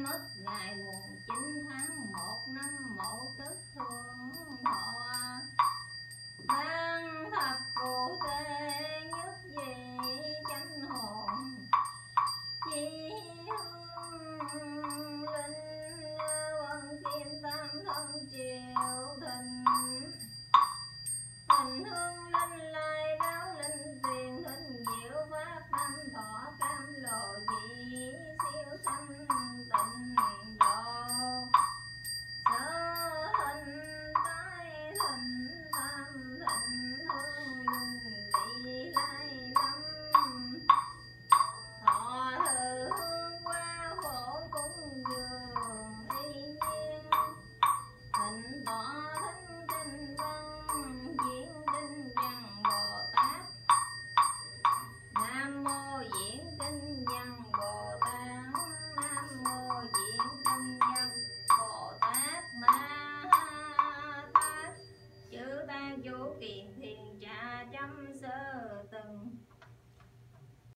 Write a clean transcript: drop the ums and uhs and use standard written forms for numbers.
mất ngày mùng 9 tháng 1 năm Mậu Tuất Thương Thọ. Ban thập cụ tê nhất gì chánh hồn chi hương linh quân kim tam thân triều thịnh. Thịnh hương linh lai đáo linh tiền hình diệu pháp năm thọ cam lộ dị siêu sanh tịnh độ. Sở hình tái thịnh tam thịnh hương linh vị lai lâm. Thọ thử hương qua phổ cúng dường y nhiên. Thịnh thọ thính kinh văn diễn kinh văn Bồ Tát. Nam mô diễn kinh văn Bồ Tát. Nam mô diễn kinh văn Bồ Tát Ma Tát. Chư ban chủ kiền thiền trà chăm sơ